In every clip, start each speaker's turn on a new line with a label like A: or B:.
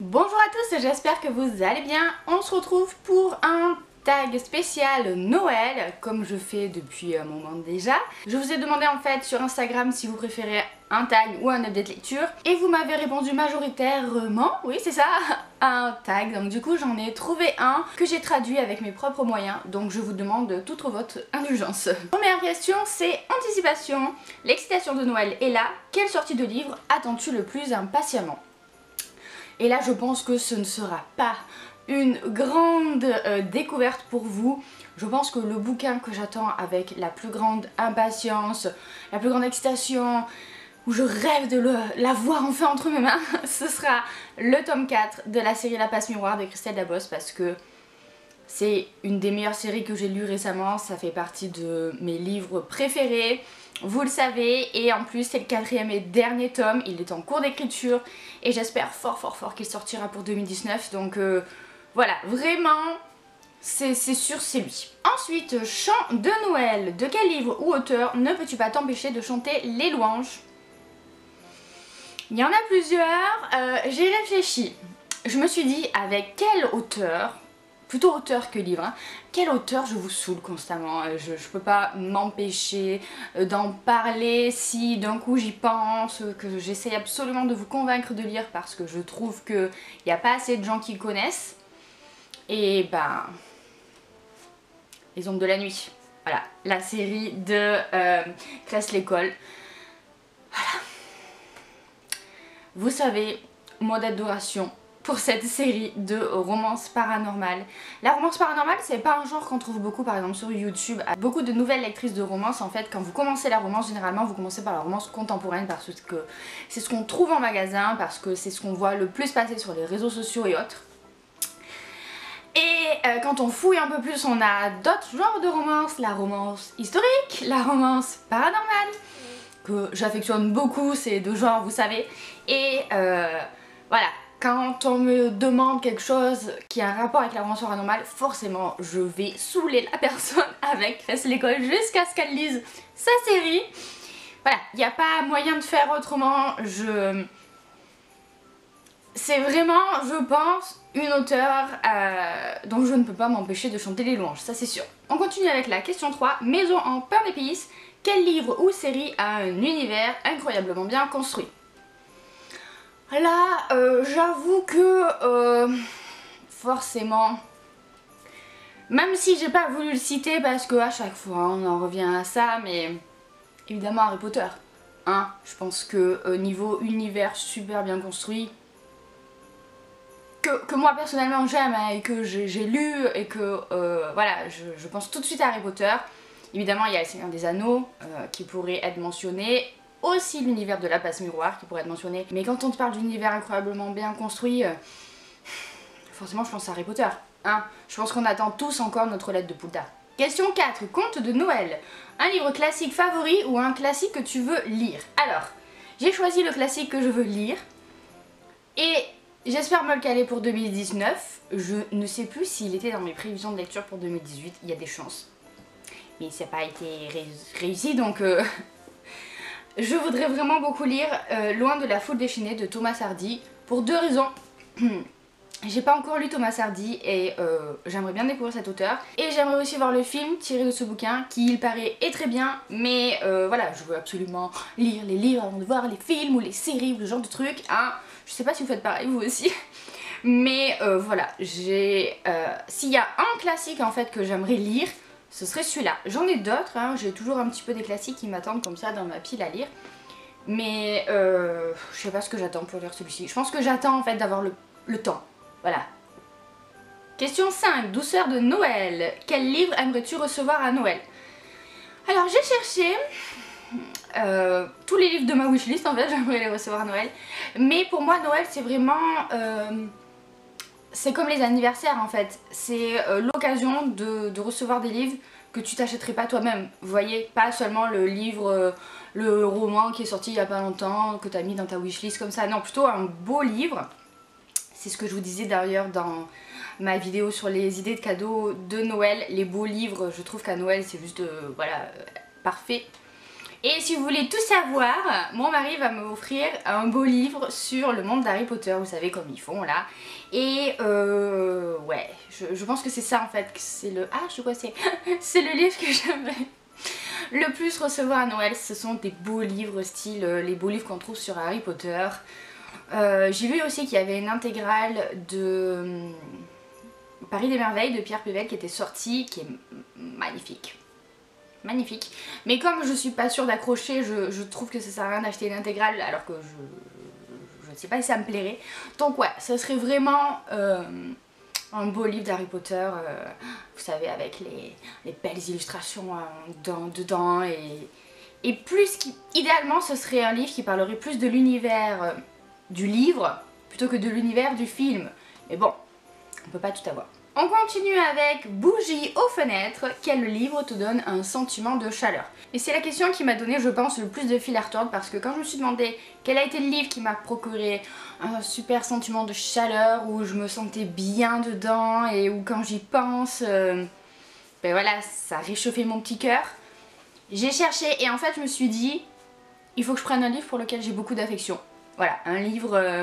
A: Bonjour à tous, j'espère que vous allez bien. On se retrouve pour un tag spécial Noël, comme je fais depuis un moment déjà. Je vous ai demandé en fait sur Instagram si vous préférez un tag ou un update lecture, et vous m'avez répondu majoritairement, oui c'est ça, un tag. Donc du coup j'en ai trouvé un que j'ai traduit avec mes propres moyens, donc je vous demande toute votre indulgence. Première question, c'est anticipation. L'excitation de Noël est là. Quelle sortie de livre attends-tu le plus impatiemment? Et là je pense que ce ne sera pas une grande découverte pour vous. Je pense que le bouquin que j'attends avec la plus grande impatience, la plus grande excitation, où je rêve de l'avoir enfin entre mes mains, ce sera le tome 4 de la série La Passe Miroir de Christelle Dabos, parce que c'est une des meilleures séries que j'ai lues récemment, ça fait partie de mes livres préférés, vous le savez, et en plus c'est le 4e et dernier tome, il est en cours d'écriture et j'espère fort qu'il sortira pour 2019, donc voilà, vraiment c'est sûr, c'est lui. Ensuite, chant de Noël, de quel livre ou auteur ne peux-tu pas t'empêcher de chanter les louanges? Il y en a plusieurs, j'ai réfléchi, je me suis dit avec quel auteur, plutôt auteur que livre, hein, quel auteur je vous saoule constamment, je peux pas m'empêcher d'en parler si d'un coup j'y pense, que j'essaye absolument de vous convaincre de lire parce que je trouve qu'il n'y a pas assez de gens qui le connaissent. Et ben, Les Ombres de la Nuit, voilà, la série de Cresse l'école. Voilà. Vous savez, mot d'adoration pour cette série de romance paranormale. La romance paranormale, c'est pas un genre qu'on trouve beaucoup par exemple sur YouTube. Beaucoup de nouvelles lectrices de romance, en fait, quand vous commencez la romance, généralement vous commencez par la romance contemporaine parce que c'est ce qu'on trouve en magasin, parce que c'est ce qu'on voit le plus passer sur les réseaux sociaux et autres. Et quand on fouille un peu plus, on a d'autres genres de romances, la romance historique, la romance paranormale, que j'affectionne beaucoup, ces deux genres, vous savez. Et voilà, quand on me demande quelque chose qui a un rapport avec la romance paranormale, forcément je vais saouler la personne avec Cresse l'école jusqu'à ce qu'elle lise sa série. Voilà, il n'y a pas moyen de faire autrement. C'est vraiment, je pense, une auteure dont je ne peux pas m'empêcher de chanter les louanges, ça c'est sûr. On continue avec la question 3, maison en pain d'épices. Quel livre ou série a un univers incroyablement bien construit? Là, j'avoue que forcément, même si j'ai pas voulu le citer parce que à chaque fois on en revient à ça, mais évidemment Harry Potter. Hein, je pense que niveau univers super bien construit, que moi personnellement j'aime et que j'ai lu et que voilà, je pense tout de suite à Harry Potter. Évidemment il y a le Seigneur des Anneaux qui pourrait être mentionné, aussi l'univers de La Passe Miroir qui pourrait être mentionné, mais quand on te parle d'univers incroyablement bien construit, forcément je pense à Harry Potter. Hein, je pense qu'on attend tous encore notre lettre de Poudlard. Question 4, conte de Noël. Un livre classique favori ou un classique que tu veux lire? Alors, j'ai choisi le classique que je veux lire et j'espère me le caler pour 2019. Je ne sais plus s'il était dans mes prévisions de lecture pour 2018, il y a des chances. Mais ça n'a pas été réussi, donc je voudrais vraiment beaucoup lire Loin de la foule déchaînée de Thomas Hardy, pour deux raisons. J'ai pas encore lu Thomas Hardy et j'aimerais bien découvrir cet auteur. Et j'aimerais aussi voir le film tiré de ce bouquin qui, il paraît, est très bien. Mais voilà, je veux absolument lire les livres avant de voir les films ou les séries ou ce genre de trucs. Hein. Je sais pas si vous faites pareil vous aussi. Mais voilà, s'il y a un classique en fait que j'aimerais lire, ce serait celui-là. J'en ai d'autres, hein. J'ai toujours un petit peu des classiques qui m'attendent comme ça dans ma pile à lire. Mais je sais pas ce que j'attends pour lire celui-ci. Je pense que j'attends en fait d'avoir le temps. Voilà. Question 5, douceur de Noël. Quel livre aimerais-tu recevoir à Noël? Alors j'ai cherché tous les livres de ma wishlist en fait, j'aimerais les recevoir à Noël. Mais pour moi Noël c'est vraiment... c'est comme les anniversaires en fait. C'est l'occasion de recevoir des livres que tu t'achèterais pas toi-même. Vous voyez, pas seulement le livre, le roman qui est sorti il y a pas longtemps, que tu as mis dans ta wishlist comme ça. Non, plutôt un beau livre. C'est ce que je vous disais d'ailleurs dans ma vidéo sur les idées de cadeaux de Noël. Les beaux livres, je trouve qu'à Noël c'est juste voilà, parfait. Et si vous voulez tout savoir, mon mari va m'offrir un beau livre sur le monde d'Harry Potter, vous savez comme ils font là. Et ouais, je pense que c'est ça en fait, que c'est le... Ah, je sais quoi c'est. C'est le livre que j'aimerais le plus recevoir à Noël, ce sont des beaux livres style les beaux livres qu'on trouve sur Harry Potter. J'ai vu aussi qu'il y avait une intégrale de Paris des Merveilles de Pierre Pével qui était sortie, qui est magnifique. Magnifique. Mais comme je suis pas sûre d'accrocher, je trouve que ça sert à rien d'acheter une intégrale alors que je ne sais pas si ça me plairait. Donc ouais, ça serait vraiment un beau livre d'Harry Potter, vous savez, avec les belles illustrations dedans et plus idéalement ce serait un livre qui parlerait plus de l'univers du livre plutôt que de l'univers du film. Mais bon, on peut pas tout avoir. On continue avec Bougie aux fenêtres. Quel livre te donne un sentiment de chaleur? Et c'est la question qui m'a donné, je pense, le plus de fil à retordre parce que quand je me suis demandé quel a été le livre qui m'a procuré un super sentiment de chaleur, où je me sentais bien dedans et où quand j'y pense, ben voilà, ça a réchauffé mon petit cœur. J'ai cherché et en fait je me suis dit, il faut que je prenne un livre pour lequel j'ai beaucoup d'affection. Voilà, un livre...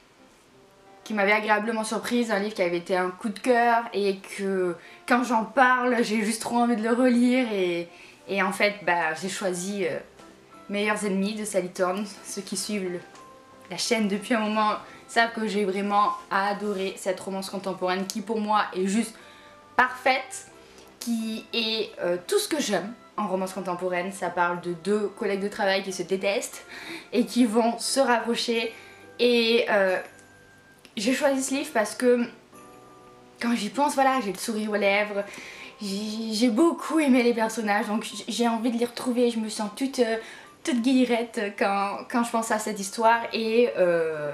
A: qui m'avait agréablement surprise, un livre qui avait été un coup de cœur et que quand j'en parle j'ai juste trop envie de le relire et en fait bah, j'ai choisi Meilleurs ennemis de Sally Thorne. Ceux qui suivent la chaîne depuis un moment savent que j'ai vraiment adoré cette romance contemporaine qui pour moi est juste parfaite, qui est tout ce que j'aime en romance contemporaine. Ça parle de deux collègues de travail qui se détestent et qui vont se rapprocher et j'ai choisi ce livre parce que quand j'y pense, voilà, j'ai le sourire aux lèvres, j'ai beaucoup aimé les personnages, donc j'ai envie de les retrouver, je me sens toute guillerette quand je pense à cette histoire et voilà.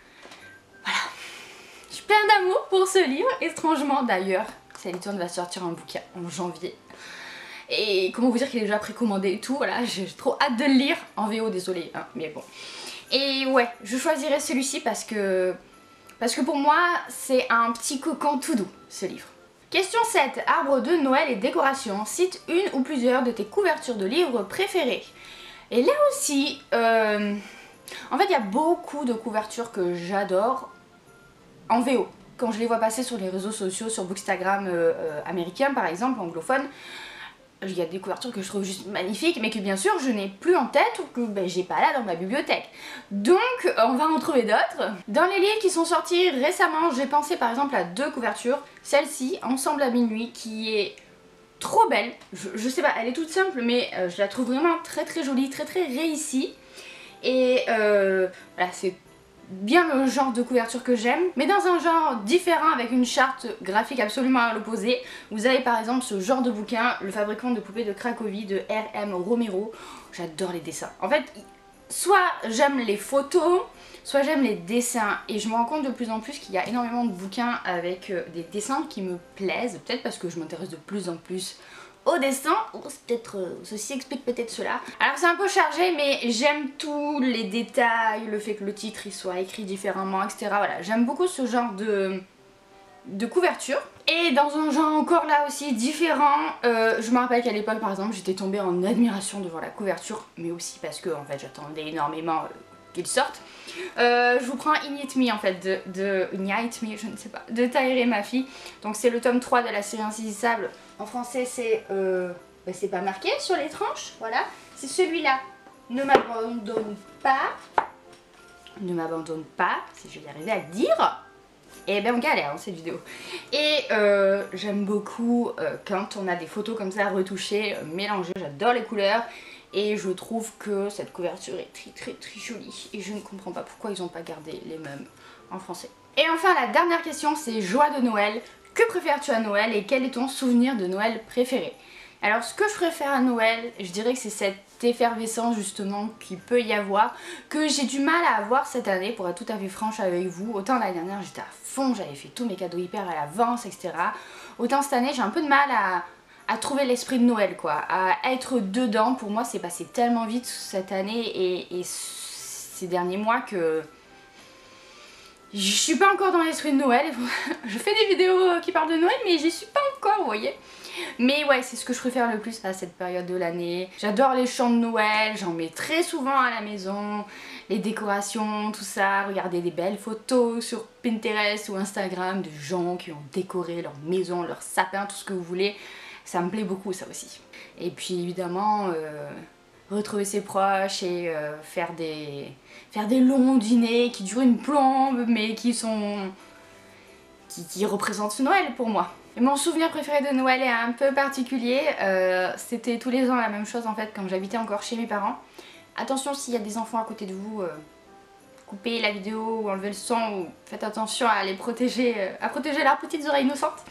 A: Je suis pleine d'amour pour ce livre, étrangement d'ailleurs. Sally Thorne va sortir un bouquin en janvier. Et comment vous dire qu'il est déjà précommandé et tout, voilà, j'ai trop hâte de le lire, en VO désolé, hein, mais bon. Et ouais, je choisirais celui-ci parce que pour moi, c'est un petit cocon tout doux, ce livre. Question 7. Arbre de Noël et décoration. Cite une ou plusieurs de tes couvertures de livres préférées. Et là aussi, en fait, il y a beaucoup de couvertures que j'adore en VO. Quand je les vois passer sur les réseaux sociaux, sur Bookstagram américain par exemple, anglophone, il y a des couvertures que je trouve juste magnifiques mais que bien sûr je n'ai plus en tête ou que ben, j'ai pas là dans ma bibliothèque. Donc on va en trouver d'autres. Dans les livres qui sont sortis récemment, j'ai pensé par exemple à deux couvertures. Celle-ci, Ensemble à minuit, qui est trop belle. Je sais pas, elle est toute simple mais je la trouve vraiment très jolie, très réussie. Et voilà, c'est bien le genre de couverture que j'aime, mais dans un genre différent avec une charte graphique absolument à l'opposé. Vous avez par exemple ce genre de bouquin, Le fabricant de poupées de Cracovie de R.M. Romero. J'adore les dessins. En fait, soit j'aime les photos, soit j'aime les dessins et je me rends compte de plus en plus qu'il y a énormément de bouquins avec des dessins qui me plaisent, peut-être parce que je m'intéresse de plus en plus au dessin, ceci explique peut-être cela. Alors c'est un peu chargé mais j'aime tous les détails, le fait que le titre il soit écrit différemment, etc. Voilà, j'aime beaucoup ce genre de couverture. Et dans un genre encore là aussi différent, je me rappelle qu'à l'époque par exemple j'étais tombée en admiration devant la couverture, mais aussi parce que en fait j'attendais énormément qu'il sorte. Je vous prends Ignite Me en fait de Ignite Me, je ne sais pas, de Tahereh Mafi. Donc c'est le tome 3 de la série Insaisissable. En français c'est c'est pas marqué sur les tranches, voilà. C'est celui-là, Ne m'abandonne pas. Ne m'abandonne pas, si je vais y arriver à le dire. Et ben on galère dans cette vidéo. Et j'aime beaucoup quand on a des photos comme ça retouchées, mélangées, j'adore les couleurs. Et je trouve que cette couverture est très jolie. Et je ne comprends pas pourquoi ils n'ont pas gardé les mêmes en français. Et enfin la dernière question c'est joie de Noël. Que préfères-tu à Noël et quel est ton souvenir de Noël préféré? Alors ce que je préfère à Noël, je dirais que c'est cette effervescence justement qu'il peut y avoir, que j'ai du mal à avoir cette année pour être tout à fait franche avec vous. Autant l'année dernière j'étais à fond, j'avais fait tous mes cadeaux hyper à l'avance, etc. Autant cette année j'ai un peu de mal à trouver l'esprit de Noël quoi, à être dedans. Pour moi c'est passé tellement vite cette année et ces derniers mois que Je suis pas encore dans l'esprit de Noël. Je fais des vidéos qui parlent de Noël, mais j'y suis pas encore, vous voyez. Mais ouais, c'est ce que je préfère le plus à cette période de l'année. J'adore les chants de Noël, j'en mets très souvent à la maison. Les décorations, tout ça, regarder des belles photos sur Pinterest ou Instagram de gens qui ont décoré leur maison, leur sapin, tout ce que vous voulez. Ça me plaît beaucoup ça aussi. Et puis évidemment, retrouver ses proches et faire des longs dîners qui durent une plombe mais qui représentent Noël pour moi. Et mon souvenir préféré de Noël est un peu particulier, c'était tous les ans la même chose en fait quand j'habitais encore chez mes parents. Attention s'il y a des enfants à côté de vous, coupez la vidéo ou enlevez le son ou faites attention à les protéger, à protéger leurs petites oreilles innocentes.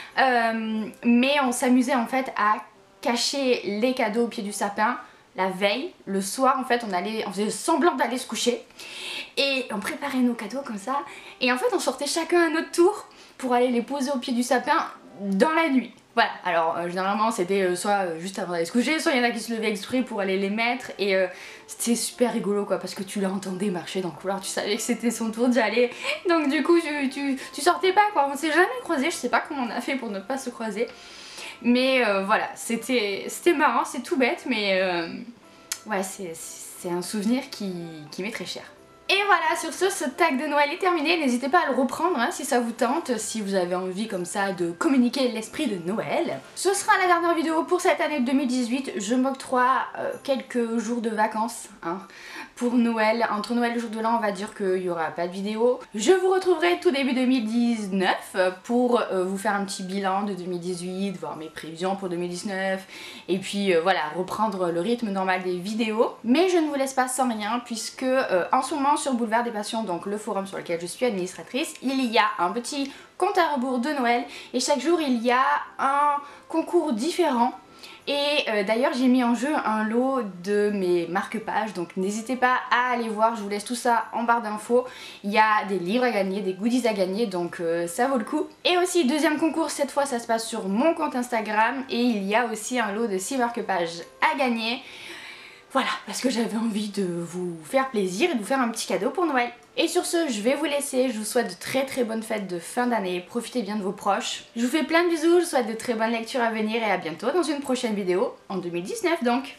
A: Mais on s'amusait en fait à cacher les cadeaux au pied du sapin la veille, le soir en fait on faisait semblant d'aller se coucher et on préparait nos cadeaux comme ça et en fait on sortait chacun à notre tour pour aller les poser au pied du sapin dans la nuit. Voilà, alors généralement c'était soit juste avant d'aller se coucher, soit il y en a qui se levaient exprès pour aller les mettre et c'était super rigolo quoi parce que tu l'entendais marcher dans le couloir, tu savais que c'était son tour d'y aller donc du coup tu sortais pas quoi, on s'est jamais croisés, je sais pas comment on a fait pour ne pas se croiser. Mais voilà, c'était marrant, c'est tout bête, mais ouais, c'est un souvenir qui m'est très cher. Et voilà, sur ce tag de Noël est terminé, n'hésitez pas à le reprendre hein, si ça vous tente, si vous avez envie comme ça de communiquer l'esprit de Noël. Ce sera la dernière vidéo pour cette année 2018, je m'octroie quelques jours de vacances hein, pour Noël. Entre Noël et le jour de l'an, on va dire qu'il n'y aura pas de vidéo. Je vous retrouverai tout début 2019 pour vous faire un petit bilan de 2018, voir mes prévisions pour 2019 et puis voilà, reprendre le rythme normal des vidéos. Mais je ne vous laisse pas sans rien puisque en ce moment sur Boulevard des Passions, donc le forum sur lequel je suis administratrice, il y a un petit compte à rebours de Noël et chaque jour il y a un concours différent. Et d'ailleurs j'ai mis en jeu un lot de mes marque-pages, donc n'hésitez pas à aller voir, je vous laisse tout ça en barre d'infos. Il y a des livres à gagner, des goodies à gagner, donc ça vaut le coup. Et aussi deuxième concours, cette fois ça se passe sur mon compte Instagram et il y a aussi un lot de 6 marque-pages à gagner. Voilà, parce que j'avais envie de vous faire plaisir et de vous faire un petit cadeau pour Noël. Et sur ce, je vais vous laisser, je vous souhaite de très bonnes fêtes de fin d'année, profitez bien de vos proches. Je vous fais plein de bisous, je vous souhaite de très bonnes lectures à venir et à bientôt dans une prochaine vidéo, en 2019 donc.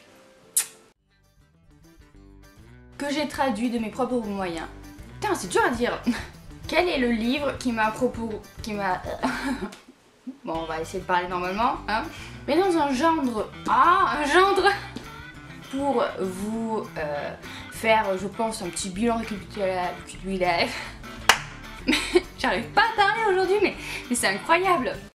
A: Que j'ai traduit de mes propres moyens. Putain, c'est dur à dire. Quel est le livre qui m'a Bon, on va essayer de parler normalement, hein. Mais dans un gendre... Ah, un gendre pour vous faire, je pense, un petit bilan récapitulatif. J'arrive pas à parler aujourd'hui, mais c'est incroyable.